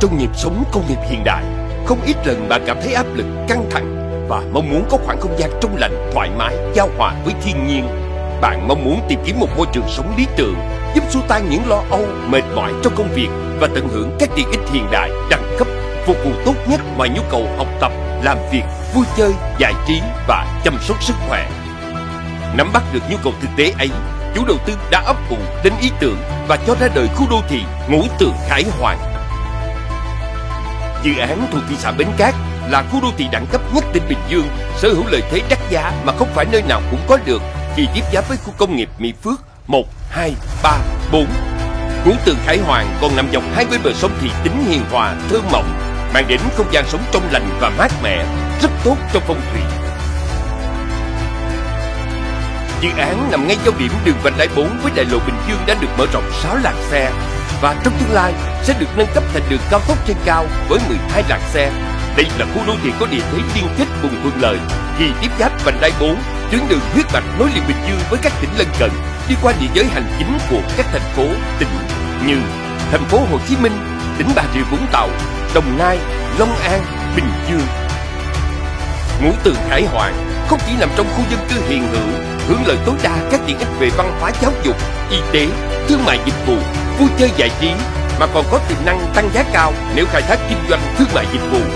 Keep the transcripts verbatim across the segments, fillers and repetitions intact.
trong nhịp sống công nghiệp hiện đại, không ít lần bạn cảm thấy áp lực, căng thẳng và mong muốn có khoảng không gian trong lành, thoải mái, giao hòa với thiên nhiên. Bạn mong muốn tìm kiếm một môi trường sống lý tưởng, giúp xua tan những lo âu, mệt mỏi trong công việc và tận hưởng các tiện ích hiện đại, đẳng cấp, phục vụ tốt nhất mọi nhu cầu học tập, làm việc, vui chơi, giải trí và chăm sóc sức khỏe. Nắm bắt được nhu cầu thực tế ấy, chủ đầu tư đã ấp ủ đến ý tưởng và cho ra đời khu đô thị Ngũ Tường Khải Hoàn. Dự án thuộc thị xã Bến Cát là khu đô thị đẳng cấp nhất tỉnh Bình Dương, sở hữu lợi thế đắt giá mà không phải nơi nào cũng có được khi tiếp giáp với khu công nghiệp Mỹ Phước một, hai, ba, bốn. Ngũ Tường Khải Hoàn còn nằm dọc hai bên bờ sông Thị Tính hiền hòa, thơ mộng, mang đến không gian sống trong lành và mát mẻ, rất tốt cho phong thủy. Dự án nằm ngay giao điểm đường vành đai bốn với đại lộ Bình Dương đã được mở rộng sáu làn xe và trong tương lai sẽ được nâng cấp thành đường cao tốc trên cao với mười hai làn xe. Đây là khu đô thị có địa thế liên kết vùng thuận lợi khi tiếp giáp vành đai bốn, tuyến đường huyết mạch nối liền Bình Dương với các tỉnh lân cận, đi qua địa giới hành chính của các thành phố, tỉnh như thành phố Hồ Chí Minh, tỉnh Bà Rịa Vũng Tàu, Đồng Nai, Long An, Bình Dương. Ngũ Tường Khải Hoàn không chỉ nằm trong khu dân cư hiện hữu, hưởng lợi tối đa các tiện ích về văn hóa, giáo dục, y tế, thương mại dịch vụ, vui chơi giải trí, mà còn có tiềm năng tăng giá cao nếu khai thác kinh doanh thương mại dịch vụ.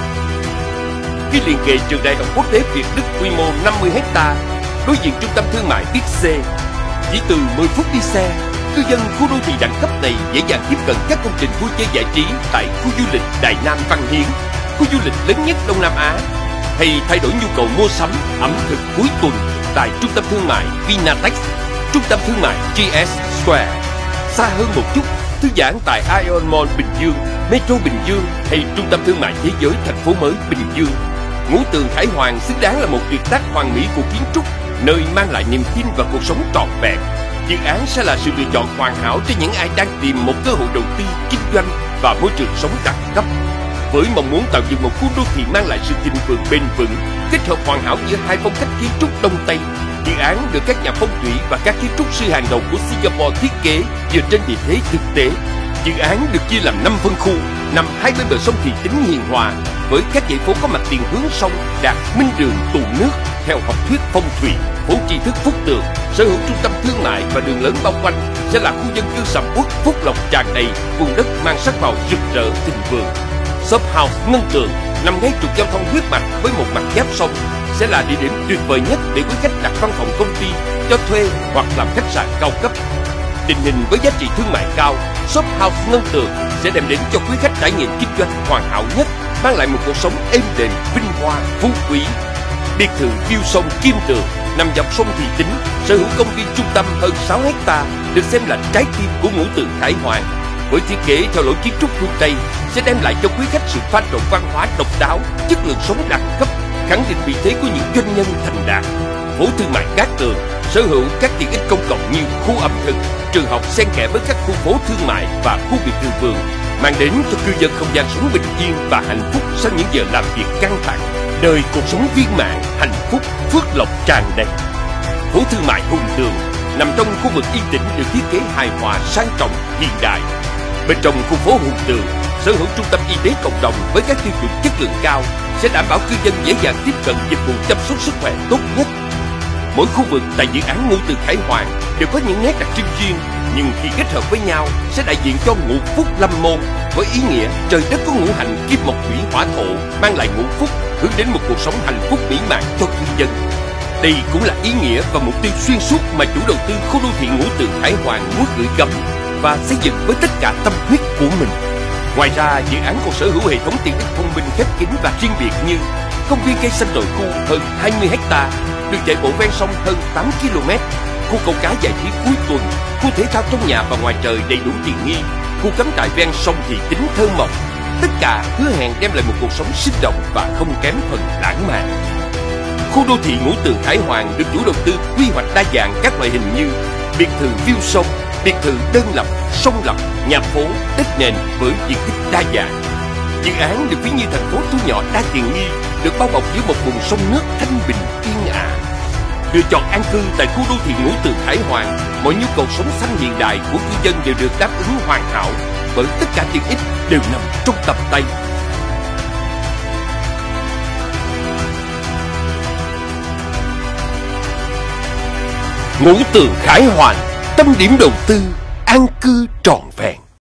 Khi liền kề trường đại học quốc tế Việt Đức quy mô năm mươi héc ta, đối diện trung tâm thương mại Big C, chỉ từ mười phút đi xe, cư dân khu đô thị đẳng cấp này dễ dàng tiếp cận các công trình vui chơi giải trí tại khu du lịch Đại Nam Văn Hiến, khu du lịch lớn nhất Đông Nam Á, hay thay đổi nhu cầu mua sắm, ẩm thực cuối tuần tại trung tâm thương mại Vinatex, trung tâm thương mại giê ét Square. Xa hơn một chút, thư giãn tại Ion Mall Bình Dương, Metro Bình Dương hay trung tâm thương mại thế giới thành phố mới Bình Dương. Ngũ Tường Khải Hoàn xứng đáng là một tuyệt tác hoàn mỹ của kiến trúc, nơi mang lại niềm tin vào cuộc sống trọn vẹn. Dự án sẽ là sự lựa chọn hoàn hảo cho những ai đang tìm một cơ hội đầu tư, kinh doanh và môi trường sống đẳng cấp. Với mong muốn tạo dựng một khu đô thị mang lại sự thịnh vượng bền vững, kết hợp hoàn hảo giữa hai phong cách kiến trúc Đông Tây, dự án được các nhà phong thủy và các kiến trúc sư hàng đầu của Singapore thiết kế dựa trên địa thế thực tế. Dự án được chia làm năm phân khu, nằm hai bên bờ sông Thị Tính hiền hòa, với các dãy phố có mặt tiền hướng sông đạt minh đường tụ nước theo học thuyết phong thủy. Phố tri thức Phúc Tường sở hữu trung tâm thương mại và đường lớn bao quanh, sẽ là khu dân cư sầm uất, phúc lộc tràn đầy, vùng đất mang sắc màu rực rỡ thịnh vượng. Shop House Ngân Tường nằm ngay trục giao thông huyết mạch với một mặt giáp sông, sẽ là địa điểm tuyệt vời nhất để quý khách đặt văn phòng công ty, cho thuê hoặc làm khách sạn cao cấp. Định hình với giá trị thương mại cao, Shop House Ngân Tường sẽ đem đến cho quý khách trải nghiệm kinh doanh hoàn hảo nhất, mang lại một cuộc sống êm đềm, vinh hoa, phú quý. Biệt thự view sông Kim Tường nằm dọc sông Thị Tính, sở hữu công viên trung tâm hơn sáu héc ta, được xem là trái tim của Ngũ Tường Khải Hoàn. Với thiết kế theo lối kiến trúc phương Tây, sẽ đem lại cho quý khách sự pha trộn văn hóa độc đáo, chất lượng sống đẳng cấp, khẳng định vị thế của những doanh nhân thành đạt. Phố thương mại Cát Tường sở hữu các tiện ích công cộng như khu ẩm thực, trường học xen kẽ với các khu phố thương mại và khu biệt thự vườn, mang đến cho cư dân không gian sống bình yên và hạnh phúc sau những giờ làm việc căng thẳng, đời cuộc sống viên mãn, hạnh phúc, phước lộc tràn đầy. Phố thương mại Hùng Tường nằm trong khu vực yên tĩnh, được thiết kế hài hòa, sang trọng, hiện đại. Bên trong khu phố Hùng Tường sở hữu trung tâm y tế cộng đồng với các tiêu chuẩn chất lượng cao, sẽ đảm bảo cư dân dễ dàng tiếp cận dịch vụ chăm sóc sức khỏe tốt nhất. Mỗi khu vực tại dự án Ngũ Tường Khải Hoàn đều có những nét đặc trưng riêng, nhưng khi kết hợp với nhau sẽ đại diện cho ngũ phúc lâm môn, với ý nghĩa trời đất có ngũ hành kim mộc thủy hỏa thổ, mang lại ngũ phúc, hướng đến một cuộc sống hạnh phúc mỹ mãn cho cư dân. Đây cũng là ý nghĩa và mục tiêu xuyên suốt mà chủ đầu tư khu đô thị Ngũ Tường Khải Hoàn muốn gửi gắm và xây dựng với tất cả tâm huyết của mình. Ngoài ra, dự án còn sở hữu hệ thống tiện ích thông minh khép kín và riêng biệt như công viên cây xanh nội khu hơn hai mươi héc ta, đường chạy bộ ven sông hơn tám ki lô mét, khu câu cá giải trí cuối tuần, khu thể thao trong nhà và ngoài trời đầy đủ tiện nghi, khu cắm trại ven sông Thị Tính thơ mộng. Tất cả hứa hẹn đem lại một cuộc sống sinh động và không kém phần lãng mạn. Khu đô thị Ngũ Tường Khải Hoàn được chủ đầu tư quy hoạch đa dạng các loại hình như biệt thự view sông, biệt thự đơn lập, song lập, nhà phố, đất nền với diện tích đa dạng. Dự án được ví như thành phố thu nhỏ đa tiện nghi, được bao bọc giữa một vùng sông nước thanh bình yên ả. Lựa chọn an cư tại khu đô thị Ngũ Tường Khải Hoàn, mọi nhu cầu sống xanh hiện đại của cư dân đều được đáp ứng hoàn hảo bởi tất cả tiện ích đều nằm trong tầm tay. Ngũ Tường Khải Hoàn, tâm điểm đầu tư an cư trọn vẹn.